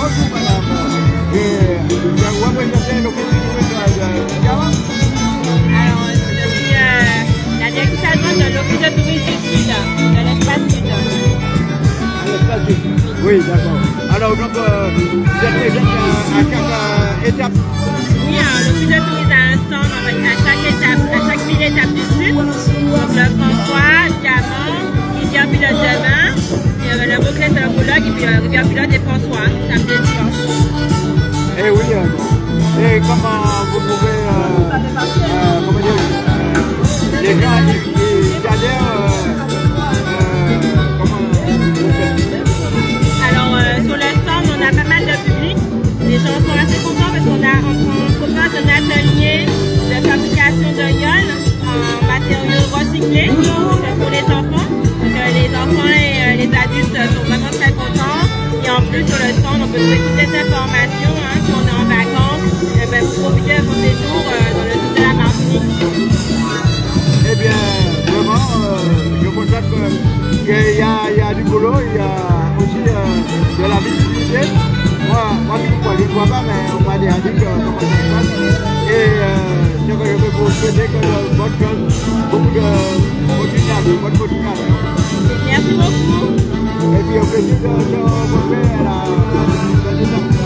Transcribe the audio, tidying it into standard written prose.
Bonjour madame. Et vous représentez l'office de Gama? Alors, je suis la directrice adjointe de l'office de tourisme du Sud, de l'espace Sud. À l'espace Sud. Oui, d'accord. Alors donc, vous êtes présente à chaque étape? Oui, l'office de tourisme a un stand à chaque étape, à chaque 1000 étapes du Sud. Donc le François, Diamant, Rivière Pilote demain, et le Vauclès c'est le Prologue, et puis Rivière Pilote et François, samedi et dimanche. Eh oui, et comment vous pouvez, comment dire, les gens ils adhèrent, comment vous faites? Alors sur le stand, on a pas mal de public. Les gens sont assez contents parce qu'on propose un atelier de fabrication de gueules en matériaux recyclés pour les enfants. Les enfants et les adultes sont vraiment très contents. Et en plus, sur le stand, on peut trouver toutes les informations. Si on est en vacances, vous profitez de vos séjours dans le sud de la Martinique. Eh bien, vraiment, je constate qu'il y a du boulot, il y a aussi de la visibilité. Moi, je ne vois pas, mais on m'a déjà dit comment ça se passe. Et ce que je peux vous souhaiter, que bonne chose, beaucoup de continuation, bonne continuation. Merci beaucoup. Et puis au plaisir de se retrouver à la